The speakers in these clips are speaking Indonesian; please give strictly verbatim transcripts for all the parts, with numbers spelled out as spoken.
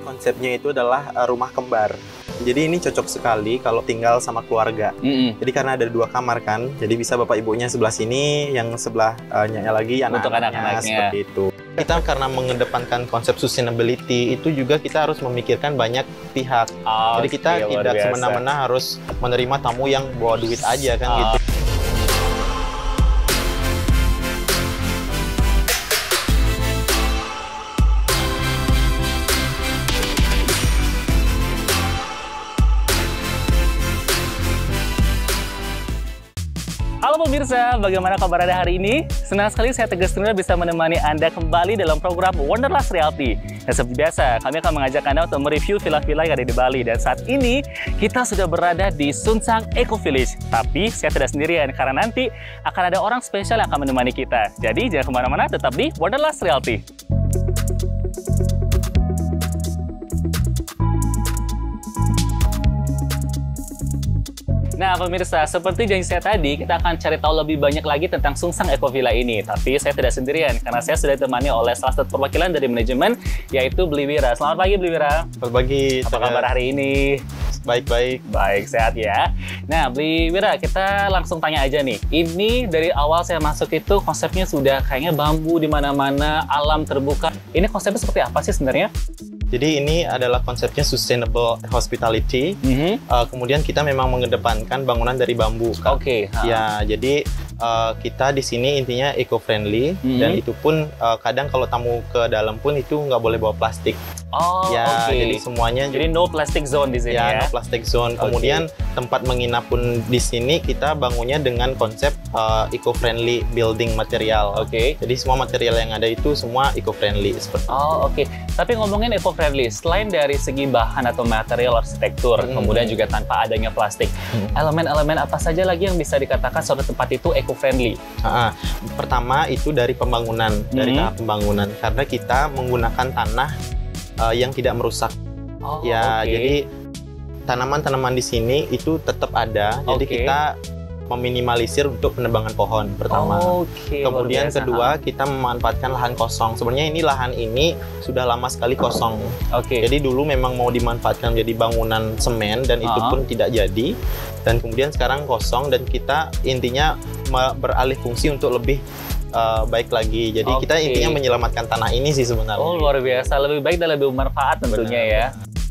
konsepnya itu adalah uh, rumah kembar. Jadi ini cocok sekali kalau tinggal sama keluarga. Mm-mm. Jadi karena ada dua kamar kan, jadi bisa bapak ibunya sebelah sini, yang sebelahnya lagi anak-anaknya, seperti itu. Kita karena mengedepankan konsep sustainability itu juga kita harus memikirkan banyak pihak. Oh, jadi kita okay, tidak semena-mena harus menerima tamu yang bawa duit aja kan oh. gitu. Halo pemirsa, bagaimana kabar Anda hari ini? Senang sekali saya Tegas Trinur bisa menemani Anda kembali dalam program Wanderlust Realty. Dan seperti biasa, kami akan mengajak Anda untuk mereview villa-villa yang ada di Bali. Dan saat ini, kita sudah berada di Sunsang Eco Village. Tapi saya tidak sendirian, karena nanti akan ada orang spesial yang akan menemani kita. Jadi jangan kemana-mana, tetap di Wanderlust Realty. Nah pemirsa, seperti janji saya tadi, kita akan cari tahu lebih banyak lagi tentang Sunsang Eco Villa ini. Tapi saya tidak sendirian, karena saya sudah ditemani oleh salah satu perwakilan dari manajemen, yaitu Bliwira. Selamat pagi Bliwira. Selamat pagi. Apa kabar hari ini? Baik-baik. Baik, sehat ya. Nah Bliwira, kita langsung tanya aja nih. Ini dari awal saya masuk itu konsepnya sudah kayaknya bambu di mana-mana, alam terbuka. Ini konsepnya seperti apa sih sebenarnya? Jadi ini adalah konsepnya sustainable hospitality. Mm-hmm. uh, kemudian kita memang mengedepankan bangunan dari bambu. Oke. Okay, ya, jadi uh, kita di sini intinya eco-friendly. Mm-hmm. Dan itu pun uh, kadang kalau tamu ke dalam pun itu nggak boleh bawa plastik. Oh, ya, oke. Okay. Jadi semuanya. Jadi no plastic zone di sini ya. Ya, no plastic zone. Kemudian okay. tempat menginap pun di sini kita bangunnya dengan konsep uh, eco-friendly building material. Oke. Okay. Jadi semua material yang ada itu semua eco-friendly seperti itu. Oh, oke. Okay. Tapi ngomongin eco-friendly, selain dari segi bahan atau material arsitektur, hmm. kemudian juga tanpa adanya plastik, elemen-elemen hmm. apa saja lagi yang bisa dikatakan suatu tempat itu eco-friendly? Uh, pertama itu dari pembangunan, hmm. dari tahap pembangunan, karena kita menggunakan tanah uh, yang tidak merusak. Oh, ya, okay. jadi tanaman-tanaman di sini itu tetap ada. Jadi okay. kita meminimalisir untuk penebangan pohon pertama. Okay, Kemudian kedua kita memanfaatkan lahan kosong. Sebenarnya ini lahan ini sudah lama sekali kosong. Oke. Okay. Jadi dulu memang mau dimanfaatkan jadi bangunan semen dan uh-huh. itu pun tidak jadi. Dan kemudian sekarang kosong dan kita intinya beralih fungsi untuk lebih Uh, baik lagi. Jadi okay. kita intinya menyelamatkan tanah ini sih sebenarnya. Oh luar biasa, lebih baik dan lebih bermanfaat tentunya. Benar. Ya.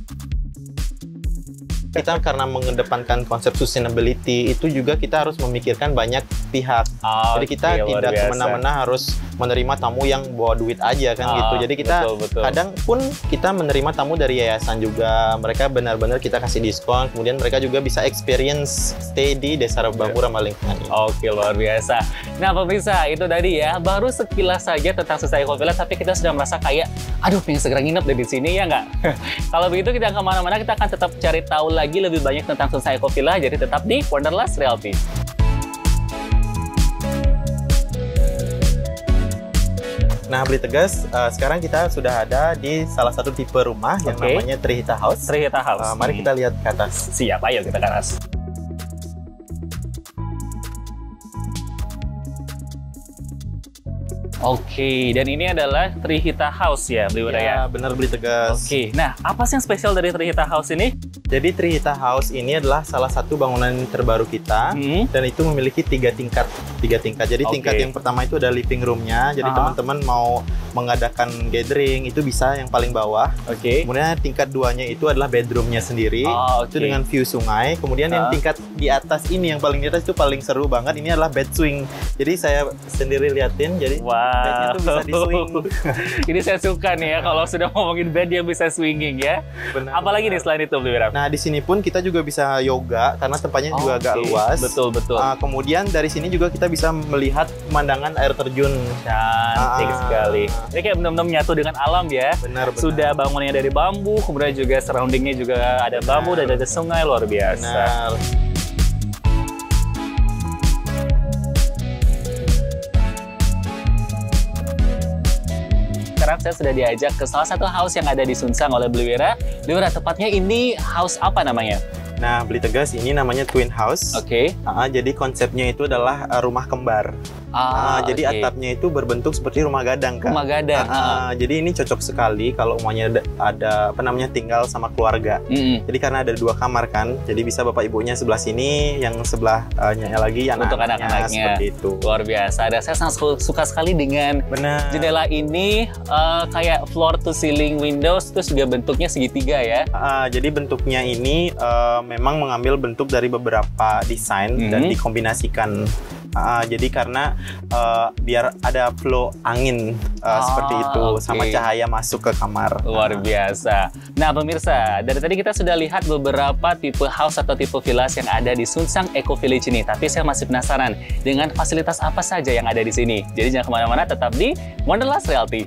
Kita karena mengedepankan konsep sustainability itu juga kita harus memikirkan banyak pihak. Oh, jadi kita okay, tidak semena-mena harus menerima tamu yang bawa duit aja kan oh, gitu. Jadi kita betul, betul. kadang pun kita menerima tamu dari yayasan juga. Mereka benar-benar kita kasih diskon. Kemudian mereka juga bisa experience stay di Desa Bambu Ramah Lingkungan. Oke, luar biasa. Nah pemirsa, itu tadi ya baru sekilas saja tentang Sunsang Eco Villa, tapi kita sudah merasa kayak aduh pengen segera nginep di sini ya nggak? Kalau begitu kita kemana-mana, kita akan tetap cari tahu lagi lebih banyak tentang Sunsang Eco Villa, jadi tetap di Wanderlust Realty. Nah, Beli Tegas, uh, sekarang kita sudah ada di salah satu tipe rumah yang okay. namanya Trihita House. Trihita House. Uh, mari kita lihat ke atas. Siap, ayo kita ke atas. Oke, okay, dan ini adalah Trihita House ya, Bliwira ya? Ya, benar Beli Tegas. Oke, okay. Nah apa sih yang spesial dari Trihita House ini? Jadi Trihita House ini adalah salah satu bangunan terbaru kita, hmm. dan itu memiliki tiga tingkat. Tiga tingkat. Jadi okay. tingkat yang pertama itu ada living room-nya, jadi teman-teman mau mengadakan gathering itu bisa yang paling bawah. Oke. Okay. Kemudian tingkat duanya itu adalah bedroom-nya sendiri, oh, okay. itu dengan view sungai. Kemudian uh. yang tingkat di atas ini, yang paling di atas itu paling seru banget. Ini adalah bed swing. Jadi saya sendiri liatin, jadi wow. bednya tuh bisa di swing. Ini saya suka nih ya, kalau sudah ngomongin bed yang bisa swinging ya. Benar. Apalagi nih selain itu, Bliwira? Nah, di sini pun kita juga bisa yoga karena tempatnya oh, juga agak okay. luas. Betul, betul. Uh, kemudian dari sini juga kita bisa melihat pemandangan air terjun. Cantik uh, sekali. Ini kayak benar-benar menyatu dengan alam ya. Benar, benar. Sudah bangunannya dari bambu, kemudian juga surroundingnya juga ada bambu benar. dan ada sungai, luar biasa. Benar. Sekarang saya sudah diajak ke salah satu house yang ada di Sunsang oleh Bliwira. Bliwira, tepatnya ini house apa namanya? Nah, Beli Tegas ini namanya Twin House. Oke. Okay. Uh, jadi konsepnya itu adalah uh, rumah kembar. Ah, uh, jadi okay. atapnya itu berbentuk seperti rumah gadang, Kak. Rumah gadang. Uh, uh, jadi ini cocok sekali kalau umumnya ada, ada apa namanya tinggal sama keluarga. Mm-hmm. Jadi karena ada dua kamar kan, jadi bisa bapak ibunya sebelah sini, yang sebelahnya lagi anak untuk anak-anaknya. Seperti itu. Luar biasa. Dan saya sangat suka sekali dengan Benar. jendela ini, uh, kayak floor to ceiling windows, terus juga bentuknya segitiga ya. Uh, jadi bentuknya ini uh, memang mengambil bentuk dari beberapa desain mm-hmm. dan dikombinasikan. Uh, jadi karena uh, biar ada flow angin uh, ah, seperti itu okay. sama cahaya masuk ke kamar. Luar biasa. Nah pemirsa, dari tadi kita sudah lihat beberapa tipe house atau tipe villas yang ada di Sunsang Eco Village ini. Tapi saya masih penasaran dengan fasilitas apa saja yang ada di sini. Jadi jangan kemana-mana, tetap di Wanderlust Realty.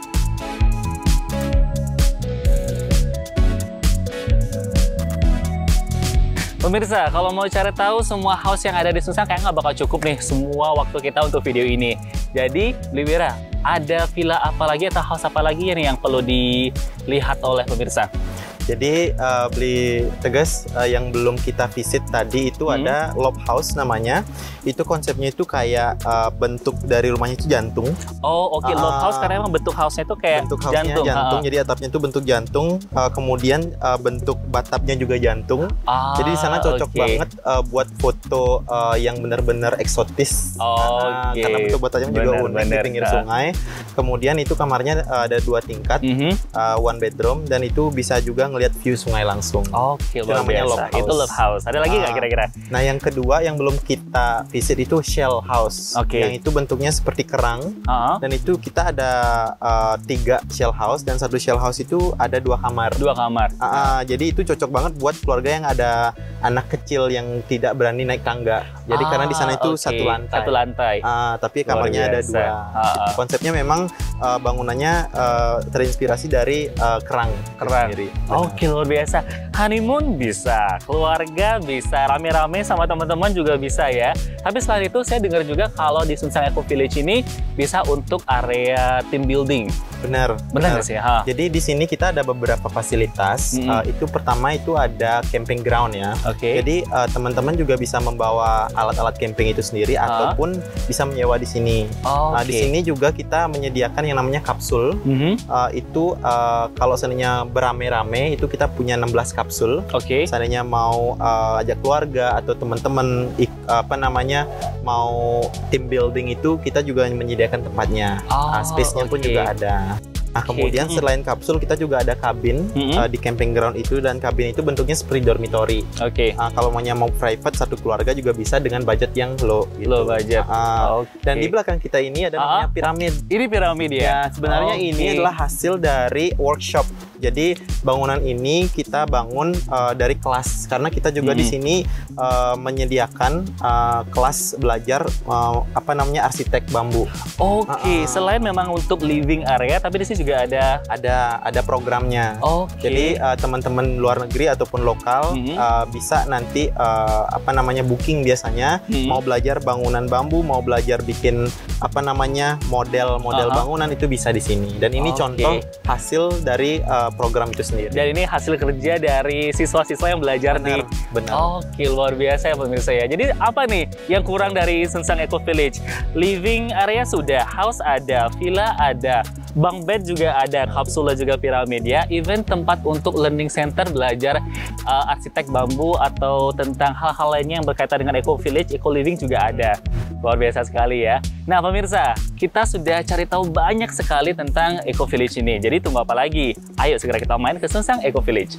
Pemirsa, kalau mau cari tahu semua house yang ada di Sunsang kayak nggak bakal cukup nih semua waktu kita untuk video ini. Jadi, Bli Wira, ada villa apa lagi atau house apa lagi nih yang perlu dilihat oleh pemirsa? Jadi uh, beli tegas uh, yang belum kita visit tadi itu hmm. ada Loft House namanya. Itu konsepnya itu kayak uh, bentuk dari rumahnya itu jantung. Oh oke, okay. uh, Loft House karena emang bentuk house-nya itu kayak bentuk jantung. jantung. Uh. Jadi atapnya itu bentuk jantung. Uh, kemudian uh, bentuk batapnya juga jantung. Ah, jadi di sana cocok okay. banget uh, buat foto uh, yang benar-benar eksotis. Oh, uh, okay. Karena bentuk batapnya juga unik di pinggir uh. sungai. Kemudian itu kamarnya uh, ada dua tingkat, mm-hmm. uh, one bedroom, dan itu bisa juga ngelihat view sungai langsung. Oke, itu namanya biasa. Love House. Itu Love House. Ada lagi nggak uh, kira-kira? Nah, yang kedua yang belum kita visit itu Shell House. Okay. Yang itu bentuknya seperti kerang. Uh-huh. Dan itu kita ada uh, tiga Shell House, dan satu Shell House itu ada dua kamar. Dua kamar. Uh, uh, jadi itu cocok banget buat keluarga yang ada anak kecil yang tidak berani naik tangga. Jadi ah, karena di sana itu okay. satu lantai. Satu lantai. Uh, tapi kamarnya ada dua. Uh-uh. Konsepnya memang uh, bangunannya uh, terinspirasi dari uh, kerang. Kerang. Oke, okay, luar biasa. Honeymoon bisa, keluarga bisa, rame-rame sama teman-teman juga bisa ya. Tapi selain itu saya dengar juga kalau di Sunsang Eco Village ini bisa untuk area team building. Benar. Benar nggak sih? Ha. Jadi di sini kita ada beberapa fasilitas. Mm-hmm. uh, itu pertama itu ada camping ground ya. Oke. Okay. Jadi uh, teman-teman juga bisa membawa alat-alat camping itu sendiri ha? ataupun bisa menyewa di sini. Oh, nah, okay. Di sini juga kita menyediakan yang namanya kapsul. Mm-hmm. uh, itu uh, kalau seandainya berame-rame itu kita punya enam belas kapsul. Oke. Okay. Seandainya mau uh, ajak keluarga atau teman-teman apa namanya mau team building itu kita juga menyediakan tempatnya. Oh, uh, space-nya okay. pun juga ada. Nah, kemudian okay. selain kapsul kita juga ada kabin mm-hmm. uh, di camping ground itu, dan kabin itu bentuknya seperti dormitory. Oke. Okay. Uh, kalau maunya mau private satu keluarga juga bisa dengan budget yang low. Gitu. Low budget. Uh, okay. Dan di belakang kita ini ada namanya piramid. Ini piramid ya. Ya, sebenarnya okay. ini adalah hasil dari workshop. Jadi bangunan ini kita bangun uh, dari kelas karena kita juga hmm. di sini uh, menyediakan uh, kelas belajar uh, apa namanya arsitek bambu. Oke, okay. uh, uh. Selain memang untuk living area, tapi di sini juga ada ada ada programnya. Oke. Okay. Jadi uh, teman-teman luar negeri ataupun lokal hmm. uh, bisa nanti uh, apa namanya booking biasanya hmm. mau belajar bangunan bambu, mau belajar bikin apa namanya model-model uh-huh. bangunan itu bisa di sini. Dan ini okay. contoh hasil dari uh, program itu sendiri. Dan ini hasil kerja dari siswa-siswa yang belajar benar, di benar. Oke, luar biasa ya pemirsa ya. Jadi apa nih yang kurang dari Sunsang Eco Village? Living area sudah, house ada, villa ada, bunk bed juga ada, kapsul juga piramid ya. Even tempat untuk learning center belajar uh, arsitek bambu atau tentang hal-hal lainnya yang berkaitan dengan Eco Village, Eco Living juga ada. Luar biasa sekali ya. Nah pemirsa, kita sudah cari tahu banyak sekali tentang Eco Village ini. Jadi tunggu apa lagi? Ayo segera kita main ke Sunsang Eco Village.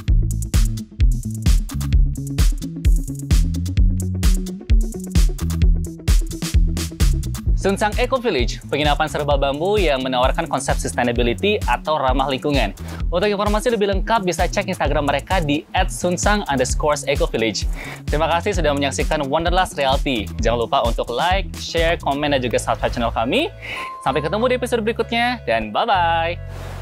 Sunsang Eco Village, penginapan serba bambu yang menawarkan konsep sustainability atau ramah lingkungan. Untuk informasi lebih lengkap bisa cek Instagram mereka di at sunsang underscore eco village. Terima kasih sudah menyaksikan Wanderlust Realty. Jangan lupa untuk like, share, komen, dan juga subscribe channel kami. Sampai ketemu di episode berikutnya, dan bye-bye!